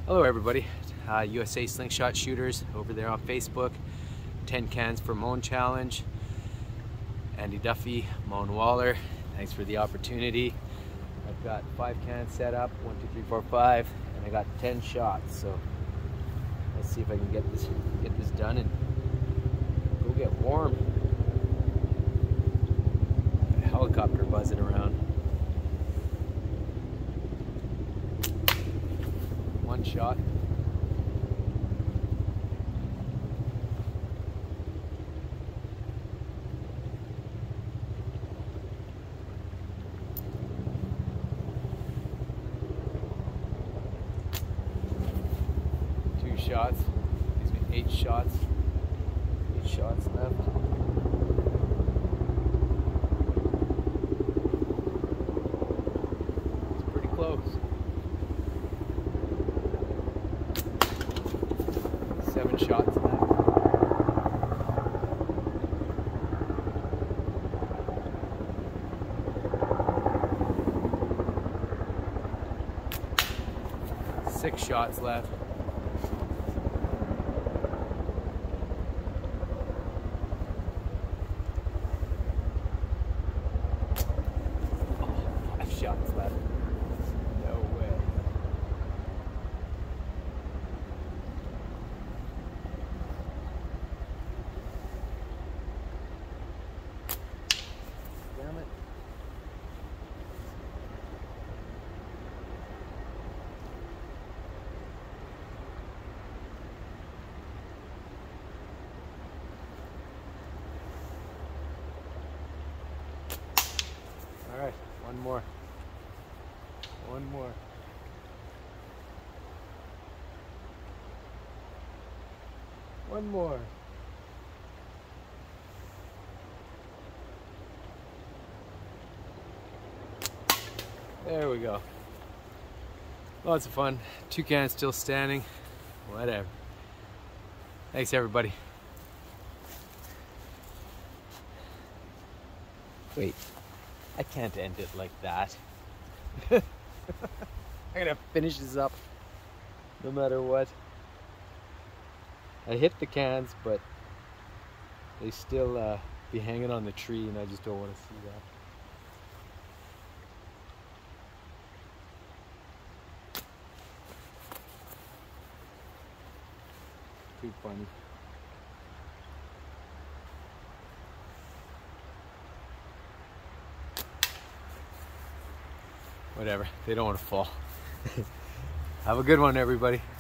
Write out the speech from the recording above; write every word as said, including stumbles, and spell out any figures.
Hello everybody, uh, U S A Slingshot Shooters over there on Facebook. ten cans for Mone challenge. Andy Duffey, Mone Waller, thanks for the opportunity. I've got five cans set up, one, two, three, four, five, and I got ten shots. So let's see if I can get this get this done and go get warm. Got a helicopter buzzing around. One shot. Two shots. Gives me eight shots. Eight shots left. It's pretty close. Seven shots left. Six shots left. Oh, five shots left. No way. Damn it. All right, one more. One more. One more. There we go. Lots of fun. Two cans still standing. Whatever. Thanks everybody. Wait, I can't end it like that. I'm gonna finish this up no matter what. I hit the cans, but they still uh, be hanging on the tree, and I just don't want to see that. Too funny. Whatever, they don't want to fall. Have a good one, everybody.